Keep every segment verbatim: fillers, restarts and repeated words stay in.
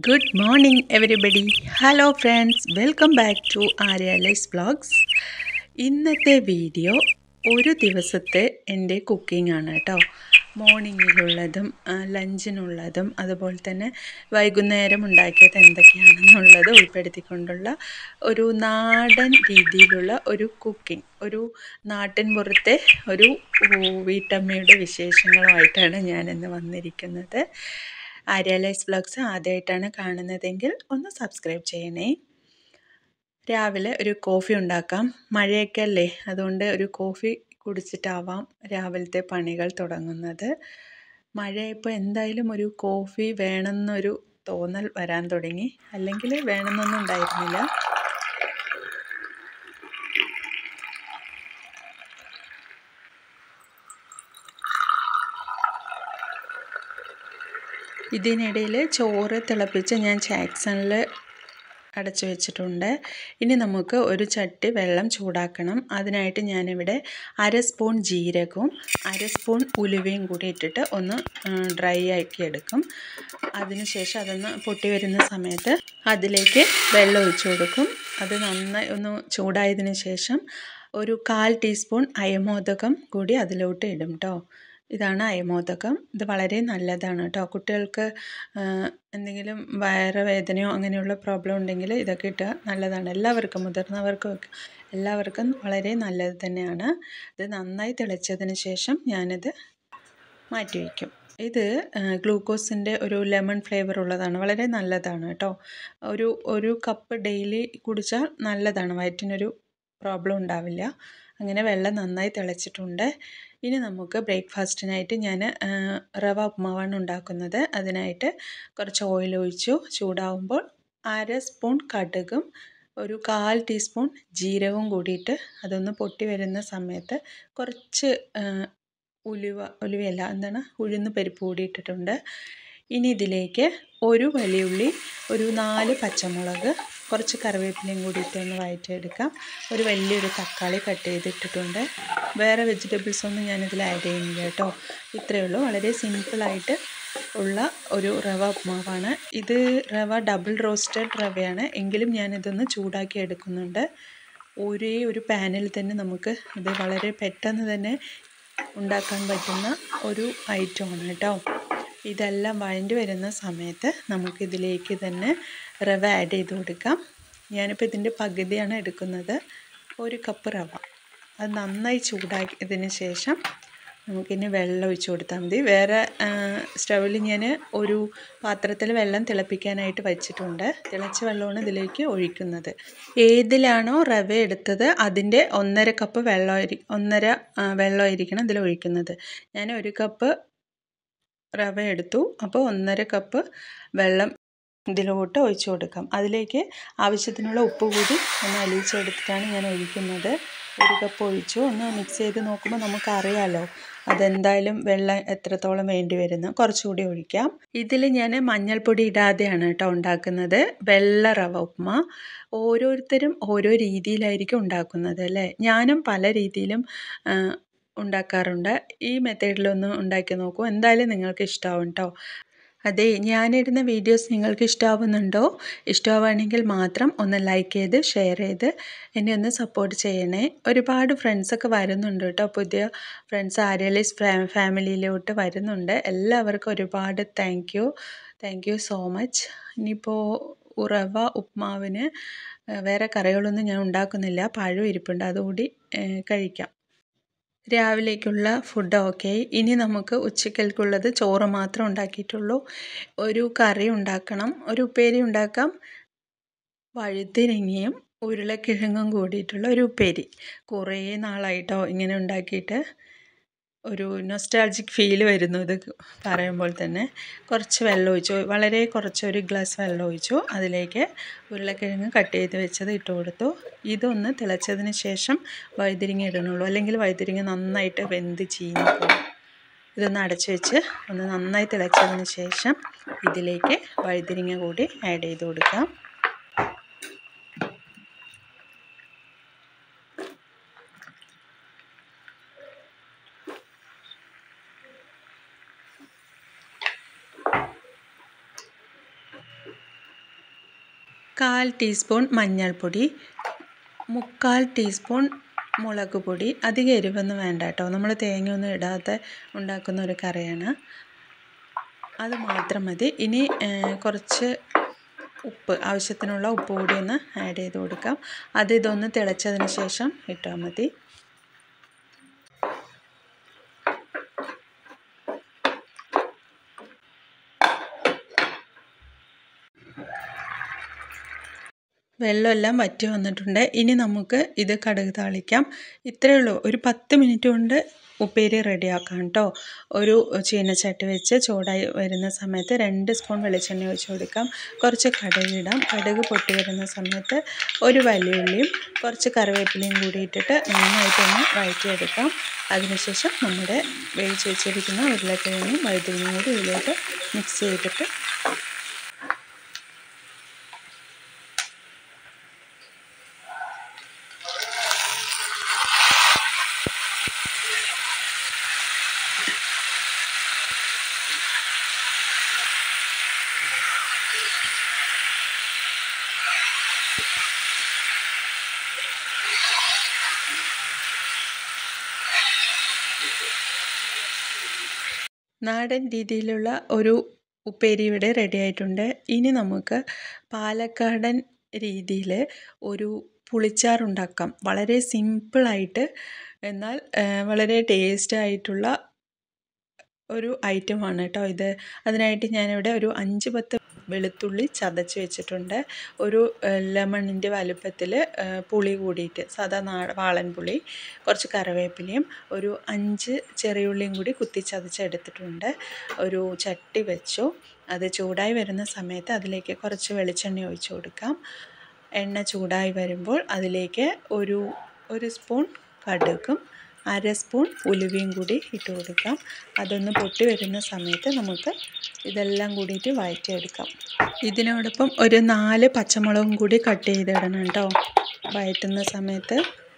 Good morning, everybody. Hello, friends. Welcome back to Aryala's Vlogs. ഇന്നത്തെ video ഒരു ദിവസത്തെ എൻ്റെ കുക്കിംഗ് ആണ് കേട്ടോ. മോർണിംഗിലുള്ളതും ലഞ്ചിനുള്ളതും അതുപോലെ തന്നെ വൈകുന്നേരം ഉണ്ടാക്കിയത് എന്തൊക്കെയാണെന്നുള്ളത് ഉൾപ്പെടുത്തിക്കൊണ്ടുള്ള ഒരു നാടൻ രീതിയിലുള്ള ഒരു കുക്കിംഗ്, ഒരു നാട്ടിൻ പുറത്തെ ഒരു വീട്ടമ്മയുടെ വിശേഷങ്ങളുമായിട്ടാണ് ഞാനിന്ന് വന്നിരിക്കുന്നത്. ആര്യാലൈസ് വ്ലോഗ്സ് ആദ്യമായിട്ടാണ് കാണുന്നതെങ്കിൽ ഒന്ന് സബ്സ്ക്രൈബ് ചെയ്യണേ. രാവിലെ ഒരു കോഫി ഉണ്ടാക്കാം. മഴയൊക്കെ അല്ലേ, അതുകൊണ്ട് ഒരു കോഫി കുടിച്ചിട്ടാവാം രാവിലത്തെ പണികൾ തുടങ്ങുന്നത്. മഴയപ്പോൾ എന്തായാലും ഒരു കോഫി വേണമെന്നൊരു തോന്നൽ വരാൻ തുടങ്ങി. അല്ലെങ്കിൽ വേണമെന്നൊന്നും ഉണ്ടായിരുന്നില്ല. ഇതിനിടയിൽ ചോറ് തിളപ്പിച്ച് ഞാൻ ചാക്സണിൽ അടച്ചു വെച്ചിട്ടുണ്ട്. ഇനി നമുക്ക് ഒരു ചട്ടി വെള്ളം ചൂടാക്കണം. അതിനായിട്ട് ഞാനിവിടെ അര സ്പൂൺ ജീരകവും അര സ്പൂൺ ഉലുവയും കൂടി ഇട്ടിട്ട് ഒന്ന് ഡ്രൈ ആക്കി എടുക്കും. അതിനുശേഷം അതൊന്ന് പൊട്ടി വരുന്ന സമയത്ത് അതിലേക്ക് വെള്ളം ഒഴിച്ചു കൊടുക്കും. അത് നന്നായി ഒന്ന് ചൂടായതിന് ശേഷം ഒരു കാൽ ടീസ്പൂൺ അയമോദകം കൂടി അതിലോട്ട് ഇടും കേട്ടോ. ഇതാണ് അയമോദകം. ഇത് വളരെ നല്ലതാണ് കേട്ടോ. കുട്ടികൾക്ക് എന്തെങ്കിലും വയറുവേദനയോ അങ്ങനെയുള്ള പ്രോബ്ലം ഉണ്ടെങ്കിൽ ഇതൊക്കെ ഇട്ടാൽ നല്ലതാണ്. എല്ലാവർക്കും, മുതിർന്നവർക്കും ഒക്കെ എല്ലാവർക്കും വളരെ നല്ലത് തന്നെയാണ്. ഇത് നന്നായി തിളച്ചതിന് ശേഷം ഞാനിത് മാറ്റി വയ്ക്കും. ഇത് ഗ്ലൂക്കോസിൻ്റെ ഒരു ലെമൺ ഫ്ലേവർ ഉള്ളതാണ്, വളരെ നല്ലതാണ് കേട്ടോ. ഒരു ഒരു കപ്പ് ഡെയിലി കുടിച്ചാൽ നല്ലതാണ്, വയറ്റിനൊരു പ്രോബ്ലം ഉണ്ടാവില്ല. അങ്ങനെ വെള്ളം നന്നായി തിളച്ചിട്ടുണ്ട്. ഇനി നമുക്ക് ബ്രേക്ക്ഫാസ്റ്റിനായിട്ട് ഞാൻ റവ ഉപ്മാവാണ് ഉണ്ടാക്കുന്നത്. അതിനായിട്ട് കുറച്ച് ഓയിൽ ഒഴിച്ചു. ചൂടാവുമ്പോൾ അര സ്പൂൺ കടുകും ഒരു കാൽ ടീസ്പൂൺ ജീരകവും കൂടിയിട്ട് അതൊന്ന് പൊട്ടി വരുന്ന സമയത്ത് കുറച്ച് ഉലുവ ഉലുവയല്ല എന്താണ് ഉഴുന്ന് പരിപ്പ് കൂടി ഇട്ടിട്ടുണ്ട്. ഇനി ഇതിലേക്ക് ഒരു വലിയുള്ളി, ഒരു നാല് പച്ചമുളക്, കുറച്ച് കറിവേപ്പിലയും കൂടിയിട്ട് ഒന്ന് വഴറ്റിയെടുക്കാം. ഒരു വലിയൊരു തക്കാളി കട്ട് ചെയ്തിട്ടിട്ടുണ്ട്. വേറെ വെജിറ്റബിൾസ് ഒന്നും ഞാനിതിൽ ആഡ് ചെയ്യുന്നില്ല കേട്ടോ. ഇത്രയേ ഉള്ളൂ. വളരെ സിമ്പിളായിട്ട് ഉള്ള ഒരു റവ ഉപ്മാവാണ് ഇത്. റവ ഡബിൾ റോസ്റ്റഡ് റവയാണ്, എങ്കിലും ഞാനിതൊന്ന് ചൂടാക്കി എടുക്കുന്നുണ്ട്. ഒരേ ഒരു പാനിൽ തന്നെ നമുക്ക് ഇത് വളരെ പെട്ടെന്ന് തന്നെ ഉണ്ടാക്കാൻ പറ്റുന്ന ഒരു ഐറ്റമാണ് കേട്ടോ. ഇതെല്ലാം വഴണ്ടി വരുന്ന സമയത്ത് നമുക്കിതിലേക്ക് തന്നെ റവ ആഡ് ചെയ്ത് കൊടുക്കാം. ഞാനിപ്പോൾ ഇതിൻ്റെ പകുതിയാണ് എടുക്കുന്നത്, ഒരു കപ്പ് റവ. അത് നന്നായി ചൂടാക്കിയതിന് ശേഷം നമുക്കിനി വെള്ളം ഒഴിച്ച് കൊടുത്താൽ മതി. വേറെ സ്റ്റൗവിൽ ഞാൻ ഒരു പാത്രത്തിൽ വെള്ളം തിളപ്പിക്കാനായിട്ട് വെച്ചിട്ടുണ്ട്. തിളച്ച വെള്ളമാണ് ഇതിലേക്ക് ഒഴിക്കുന്നത്. ഏതിലാണോ റവ എടുത്തത് അതിൻ്റെ ഒന്നര കപ്പ് വെള്ളം ഒന്നര വെള്ളമായിരിക്കണം ഇതിൽ ഒഴിക്കുന്നത്. ഞാൻ ഒരു കപ്പ് റവ എടുത്തു, അപ്പോൾ ഒന്നര കപ്പ് വെള്ളം ഇതിലോട്ട് ഒഴിച്ചു കൊടുക്കാം. അതിലേക്ക് ആവശ്യത്തിനുള്ള ഉപ്പ് കൂടി ഒന്ന് അലിയിച്ചെടുത്തിട്ടാണ് ഞാൻ ഒഴിക്കുന്നത്. ഒരു കപ്പ് ഒഴിച്ചു. ഒന്ന് മിക്സ് ചെയ്ത് നോക്കുമ്പോൾ നമുക്കറിയാമല്ലോ അതെന്തായാലും വെള്ളം എത്രത്തോളം വേണ്ടി വരുന്നു. കുറച്ചുകൂടി ഒഴിക്കാം. ഇതിൽ ഞാൻ മഞ്ഞൾപ്പൊടി ഇടാതെയാണ് കേട്ടോ ഉണ്ടാക്കുന്നത്. വെള്ള റവ ഉപ്മാ. ഓരോരുത്തരും ഓരോ രീതിയിലായിരിക്കും ഉണ്ടാക്കുന്നത് അല്ലേ. ഞാനും പല രീതിയിലും ഉണ്ടാക്കാറുണ്ട്. ഈ മെത്തേഡിലൊന്ന് ഉണ്ടാക്കി നോക്കൂ, എന്തായാലും നിങ്ങൾക്ക് ഇഷ്ടമാവും കേട്ടോ. അതെ, ഞാനിടുന്ന വീഡിയോസ് നിങ്ങൾക്ക് ഇഷ്ടമാവുന്നുണ്ടോ? ഇഷ്ടമാവുകയാണെങ്കിൽ മാത്രം ഒന്ന് ലൈക്ക് ചെയ്ത് ഷെയർ ചെയ്ത് എന്നെ ഒന്ന് സപ്പോർട്ട് ചെയ്യണേ. ഒരുപാട് ഫ്രണ്ട്സൊക്കെ വരുന്നുണ്ട് കേട്ടോ. പുതിയ ഫ്രണ്ട്സ് ആര്യലൈസ് ഫാമിലിയിലോട്ട് വരുന്നുണ്ട്. എല്ലാവർക്കും ഒരുപാട് thank you thank you so much. ഇനിയിപ്പോൾ റവ ഉപ്മാവിന് വേറെ കറികളൊന്നും ഞാൻ ഉണ്ടാക്കുന്നില്ല. പഴം ഇരിപ്പുണ്ട്, അതുകൂടി കഴിക്കാം. രാവിലേക്കുള്ള ഫുഡ് ഓക്കെ. ഇനി നമുക്ക് ഉച്ചക്കൽക്കുള്ളത് ചോറ് മാത്രം ഉണ്ടാക്കിയിട്ടുള്ളൂ. ഒരു കറി ഉണ്ടാക്കണം, ഒരു ഉപ്പേരി ഉണ്ടാക്കാം. വഴുതിരിങ്ങയും ഉരുളക്കിഴങ്ങും കൂടിയിട്ടുള്ള ഒരു ഉപ്പേരി. കുറേ നാളായിട്ടോ ഇങ്ങനെ ഉണ്ടാക്കിയിട്ട്. ഒരു നൊസ്റ്റാൾജിക് ഫീൽ വരുന്നു ഇത് പറയുമ്പോൾ തന്നെ. കുറച്ച് വെള്ളം ഒഴിച്ചു, വളരെ കുറച്ച് ഒരു ഗ്ലാസ് വെള്ളം ഒഴിച്ചു. അതിലേക്ക് ഉരുളക്കിഴങ്ങ് കട്ട് ചെയ്ത് വെച്ചത് ഇട്ട് കൊടുത്തു. ഇതൊന്ന് തിളച്ചതിന് ശേഷം വഴുതിരിങ്ങ ഇടണുള്ളൂ, അല്ലെങ്കിൽ വഴുതിരിങ്ങ നന്നായിട്ട് വെന്ത് ചീഞ്ഞ് പോകും. ഇതൊന്ന് അടച്ചു വെച്ച് ഒന്ന് നന്നായി തിളച്ചതിന് ശേഷം ഇതിലേക്ക് വഴുതിരിങ്ങ കൂടി ആഡ് ചെയ്ത് കൊടുക്കാം. കാൽ ടീസ്പൂൺ മഞ്ഞൾപ്പൊടി, മുക്കാൽ ടീസ്പൂൺ മുളക് പൊടി. അധികം എരിവൊന്നും വേണ്ട കേട്ടോ, നമ്മൾ തേങ്ങയൊന്നും ഇടാതെ ഉണ്ടാക്കുന്ന ഒരു കറിയാണ്, അത് മാത്രം മതി. ഇനി കുറച്ച് ഉപ്പ്, ആവശ്യത്തിനുള്ള ഉപ്പ് കൂടി ഒന്ന് ആഡ് ചെയ്ത് കൊടുക്കാം. അത് ഇതൊന്ന് തിളച്ചതിന് ശേഷം ഇട്ടാൽ മതി. വെള്ളമെല്ലാം വറ്റി വന്നിട്ടുണ്ട്. ഇനി നമുക്ക് ഇത് കടുക് താളിക്കാം. ഇത്രയേ ഉള്ളൂ, ഒരു പത്ത് മിനിറ്റ് കൊണ്ട് ഉപ്പേരി റെഡിയാക്കാം കേട്ടോ. ഒരു ചീനച്ചട്ടി വെച്ച് ചൂടായി വരുന്ന സമയത്ത് രണ്ട് സ്പൂൺ വെളിച്ചെണ്ണ ഒഴിച്ച് കൊടുക്കാം. കുറച്ച് കടുക് ഇടാം. കടുക് പൊട്ടി വരുന്ന സമയത്ത് ഒരു വലിയുള്ളിയും കുറച്ച് കറിവേപ്പിലയും കൂടി ഇട്ടിട്ട് നന്നായിട്ടൊന്ന് വഴറ്റിയെടുക്കാം. അതിനുശേഷം നമ്മുടെ വേവിച്ച് വെച്ചിരിക്കുന്ന ഉരുളക്കിഴങ്ങും വഴുതനങ്ങയും കൂടി ഇതിലോട്ട് മിക്സ് ചെയ്തിട്ട് നാടൻ രീതിയിലുള്ള ഒരു ഉപ്പേരി ഇവിടെ റെഡി ആയിട്ടുണ്ട്. ഇനി നമുക്ക് പാലക്കാടൻ രീതിയിൽ ഒരു പുളിച്ചാറുണ്ടാക്കാം. വളരെ സിമ്പിളായിട്ട് എന്നാൽ വളരെ ടേസ്റ്റ് ആയിട്ടുള്ള ഒരു ഐറ്റമാണ് കേട്ടോ ഇത്. അതിനായിട്ട് ഞാനിവിടെ ഒരു അഞ്ച് പത്ത് വെളുത്തുള്ളി ചതച്ച് വെച്ചിട്ടുണ്ട്. ഒരു ലെമണിൻ്റെ വലുപ്പത്തിൽ പുളി കൂടിയിട്ട്, സാധാ നാ വാളൻ പുളി, കുറച്ച് കറിവേപ്പിലയും ഒരു അഞ്ച് ചെറിയുള്ളിയും കൂടി കുത്തി ചതച്ചെടുത്തിട്ടുണ്ട്. ഒരു ചട്ടി വെച്ചു. അത് ചൂടായി വരുന്ന സമയത്ത് അതിലേക്ക് കുറച്ച് വെളിച്ചെണ്ണ ഒഴിച്ച് കൊടുക്കാം. എണ്ണ ചൂടായി വരുമ്പോൾ അതിലേക്ക് ഒരു ഒരു സ്പൂൺ കടുകും അര സ്പൂൺ ഉലുവയും കൂടി ഇട്ട് കൊടുക്കാം. അതൊന്ന് പൊട്ടി വരുന്ന സമയത്ത് നമുക്ക് ഇതെല്ലാം കൂടിയിട്ട് വഴറ്റിയെടുക്കാം. ഇതിനോടൊപ്പം ഒരു നാല് പച്ചമുളകും കൂടി കട്ട് ചെയ്തിടണം കേട്ടോ വഴറ്റുന്ന സമയത്ത്.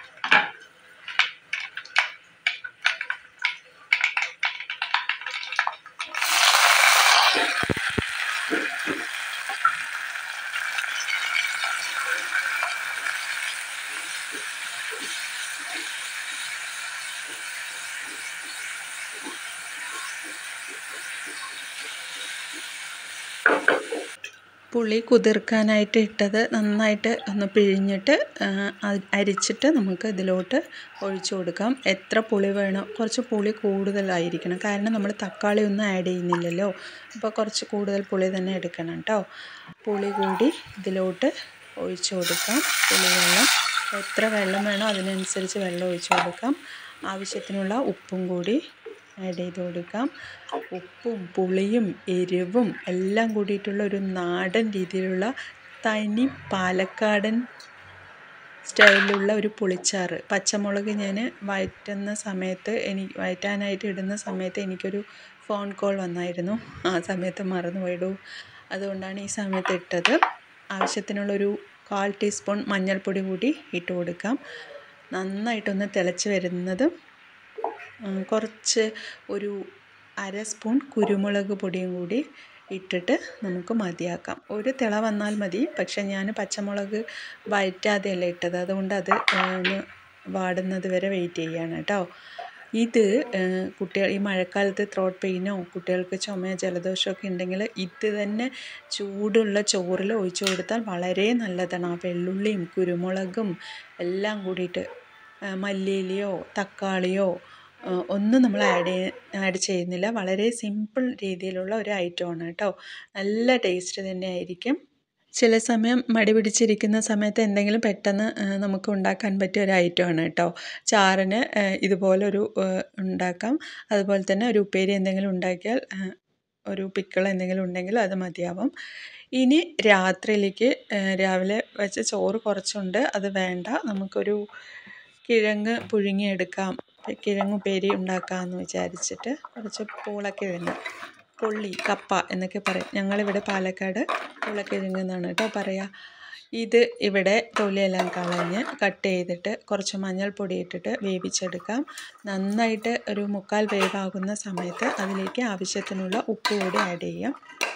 പുളി കുതിർക്കാനായിട്ട് ഇട്ടത് നന്നായിട്ട് ഒന്ന് പിഴിഞ്ഞിട്ട് അരിച്ചിട്ട് നമുക്ക് ഇതിലോട്ട് ഒഴിച്ചു കൊടുക്കാം. എത്ര പുളി വേണോ, കുറച്ച് പുളി കൂടുതലായിരിക്കണം, കാരണം നമ്മൾ തക്കാളി ഒന്നും ആഡ് ചെയ്യുന്നില്ലല്ലോ. അപ്പോൾ കുറച്ച് കൂടുതൽ പുളി തന്നെ എടുക്കണം കേട്ടോ. പുളി കൂടി ഇതിലോട്ട് ഒഴിച്ചു കൊടുക്കാം. പുളിവെള്ളം എത്ര വെള്ളം വേണോ അതിനനുസരിച്ച് വെള്ളം ഒഴിച്ചു കൊടുക്കാം. ആവശ്യത്തിനുള്ള ഉപ്പും കൂടി ആഡ് ചെയ്ത് കൊടുക്കാം. ഉപ്പും പുളിയും എരിവും എല്ലാം കൂടിയിട്ടുള്ള ഒരു നാടൻ രീതിയിലുള്ള തനി പാലക്കാടൻ സ്റ്റൈലിലുള്ള ഒരു പുളിച്ചാറ്. പച്ചമുളക് ഞാൻ വഴറ്റുന്ന സമയത്ത് എനിക്ക് വഴറ്റാനായിട്ട് ഇടുന്ന സമയത്ത് എനിക്കൊരു ഫോൺ കോൾ വന്നായിരുന്നു. ആ സമയത്ത് മറന്നുപോയിടൂ, അതുകൊണ്ടാണ് ഈ സമയത്ത് ഇട്ടത്. ആവശ്യത്തിനുള്ളൊരു കാൽ ടീസ്പൂൺ മഞ്ഞൾപ്പൊടി കൂടി ഇട്ട് കൊടുക്കാം. നന്നായിട്ടൊന്ന് തിളച്ച് വരുന്നതും കുറച്ച് ഒരു അര സ്പൂൺ കുരുമുളക് പൊടിയും കൂടി ഇട്ടിട്ട് നമുക്ക് മതിയാക്കാം. ഒരു തിള വന്നാൽ മതി, പക്ഷേ ഞാൻ പച്ചമുളക് വഴറ്റാതെയല്ല ഇട്ടത്, അതുകൊണ്ട് അത് ഒന്ന് വാടുന്നത് വരെ വെയിറ്റ് ചെയ്യാണ് കേട്ടോ. ഇത് കുട്ടികൾ ഈ മഴക്കാലത്ത് ത്രോട്ട് പെയിനോ കുട്ടികൾക്ക് ചുമയോ ജലദോഷമൊക്കെ ഉണ്ടെങ്കിൽ ഇത് തന്നെ ചൂടുള്ള ചോറിൽ ഒഴിച്ചു കൊടുത്താൽ വളരെ നല്ലതാണ്. ആ വെള്ളുള്ളിയും കുരുമുളകും എല്ലാം കൂടിയിട്ട്, മല്ലിയിലയോ തക്കാളിയോ ഒന്നും നമ്മൾ ആഡ് ആഡ് ചെയ്യുന്നില്ല. വളരെ സിമ്പിൾ രീതിയിലുള്ള ഒരു ഐറ്റമാണ് കേട്ടോ. നല്ല ടേസ്റ്റ് തന്നെ ആയിരിക്കും. ചില സമയം മടി പിടിച്ചിരിക്കുന്ന സമയത്ത് എന്തെങ്കിലും പെട്ടെന്ന് നമുക്ക് ഉണ്ടാക്കാൻ പറ്റിയ ഒരു ഐറ്റമാണ് കേട്ടോ. ചാറിന് ഇതുപോലൊരു ഉണ്ടാക്കാം. അതുപോലെ തന്നെ ഒരു ഉപ്പേരി എന്തെങ്കിലും ഉണ്ടാക്കിയാൽ, ഒരു പിക്കിൾ എന്തെങ്കിലും ഉണ്ടെങ്കിൽ അത് മതിയാവും. ഇനി രാത്രിയിലേക്ക് രാവിലെ വെച്ച ചോറ് കുറച്ചുണ്ട്, അത് വേണ്ട, നമുക്കൊരു കിഴങ്ങ് പുഴുങ്ങിയെടുക്കാം. കിഴങ്ങ് ഉപ്പേരി ഉണ്ടാക്കാമെന്ന് വിചാരിച്ചിട്ട് കുറച്ച് പൂളക്കിഴങ്ങ്, കൊള്ളി, കപ്പ എന്നൊക്കെ പറയും. ഞങ്ങളിവിടെ പാലക്കാട് പൂളക്കിഴങ്ങ് എന്നാണ് കേട്ടോ പറയുക. ഇത് ഇവിടെ തൊലിയെല്ലാം കളഞ്ഞ് കട്ട് ചെയ്തിട്ട് കുറച്ച് മഞ്ഞൾപ്പൊടി ഇട്ടിട്ട് വേവിച്ചെടുക്കാം. നന്നായിട്ട് ഒരു മുക്കാൽ വേവാകുന്ന സമയത്ത് അതിലേക്ക് ആവശ്യത്തിനുള്ള ഉപ്പ് കൂടി ആഡ് ചെയ്യാം.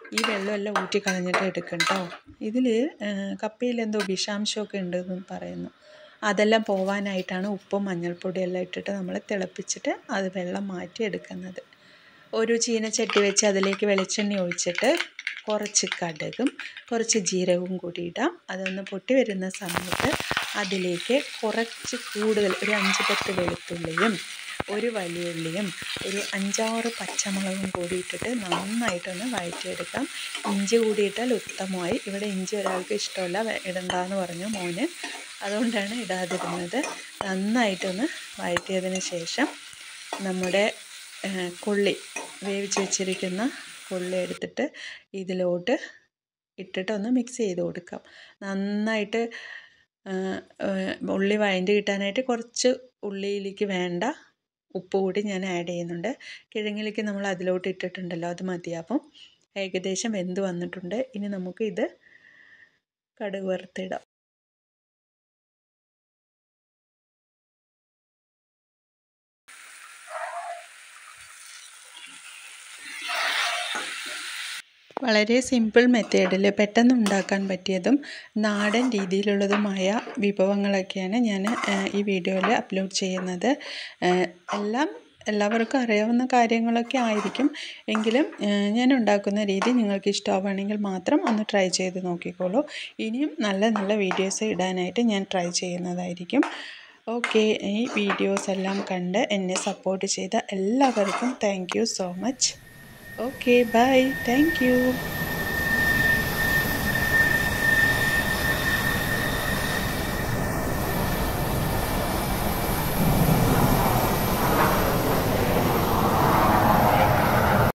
ഈ വെള്ളമെല്ലാം ഊറ്റി കളഞ്ഞിട്ട് എടുക്കും കേട്ടോ. ഇതിൽ കപ്പയിൽ എന്തോ വിഷാംശമൊക്കെ ഉണ്ടെന്ന് പറയുന്നു. അതെല്ലാം പോവാനായിട്ടാണ് ഉപ്പും മഞ്ഞൾപ്പൊടിയെല്ലാം ഇട്ടിട്ട് നമ്മൾ തിളപ്പിച്ചിട്ട് അത് വെള്ളം മാറ്റി എടുക്കുന്നത്. ഒരു ചീനച്ചട്ടി വെച്ച് അതിലേക്ക് വെളിച്ചെണ്ണ ഒഴിച്ചിട്ട് കുറച്ച് കടുകും കുറച്ച് ജീരകവും കൂടി ഇടാം. അതൊന്ന് പൊട്ടി വരുന്ന സമയത്ത് അതിലേക്ക് കുറച്ച് കൂടുതൽ ഒരു അഞ്ച് പത്ത് വെളുത്തുള്ളിയും ഒരു വലിയ ഉള്ളിയും ഒരു അഞ്ചാറ് പച്ചമുളകും കൂടി ഇട്ടിട്ട് നന്നായിട്ടൊന്ന് വഴറ്റിയെടുക്കാം. ഇഞ്ചി കൂടി ഇട്ടാൽ ഉത്തമമായി. ഇവിടെ ഇഞ്ചി ഒരാൾക്ക് ഇഷ്ടമല്ല, ഇടണ്ടെന്ന് പറഞ്ഞു മോന്, അതുകൊണ്ടാണ് ഇടാതിരുന്നത്. നന്നായിട്ടൊന്ന് വഴറ്റിയതിന് ശേഷം നമ്മുടെ കൊള്ളി വേവിച്ച് വെച്ചിരിക്കുന്ന കൊള്ളി എടുത്തിട്ട് ഇതിലോട്ട് ഇട്ടിട്ട് ഒന്ന് മിക്സ് ചെയ്ത് കൊടുക്കാം. നന്നായിട്ട് ഉള്ളി വഴണ്ടി കിട്ടാനായിട്ട് കുറച്ച് ഉള്ളിയിലേക്ക് വേണ്ട ഉപ്പ് കൂടി ഞാൻ ആഡ് ചെയ്യുന്നുണ്ട്. കിഴങ്ങിലേക്ക് നമ്മൾ അതിലോട്ട് ഇട്ടിട്ടുണ്ടല്ലോ, അത് മതിയാവും. ഏകദേശം വെന്ത് വന്നിട്ടുണ്ട്. ഇനി നമുക്ക് ഇത് കടുക് വറുത്തിടാം. വളരെ സിമ്പിൾ മെത്തേഡിൽ പെട്ടെന്ന് ഉണ്ടാക്കാൻ പറ്റിയതും നാടൻ രീതിയിലുള്ളതുമായ വിഭവങ്ങളൊക്കെയാണ് ഞാൻ ഈ വീഡിയോയിൽ അപ്ലോഡ് ചെയ്യുന്നത്. എല്ലാം എല്ലാവർക്കും അറിയാവുന്ന കാര്യങ്ങളൊക്കെ ആയിരിക്കും, എങ്കിലും ഞാൻ ഉണ്ടാക്കുന്ന രീതി നിങ്ങൾക്ക് ഇഷ്ടമാവുകയാണെങ്കിൽ മാത്രം ഒന്ന് ട്രൈ ചെയ്ത് നോക്കിക്കോളൂ. ഇനിയും നല്ല നല്ല വീഡിയോസ് ഇടാനായിട്ട് ഞാൻ ട്രൈ ചെയ്യുന്നതായിരിക്കും. ഓക്കെ, ഈ വീഡിയോസ് എല്ലാം കണ്ട് എന്നെ സപ്പോർട്ട് ചെയ്ത എല്ലാവർക്കും thank you so much. Okay, bye. Thank you.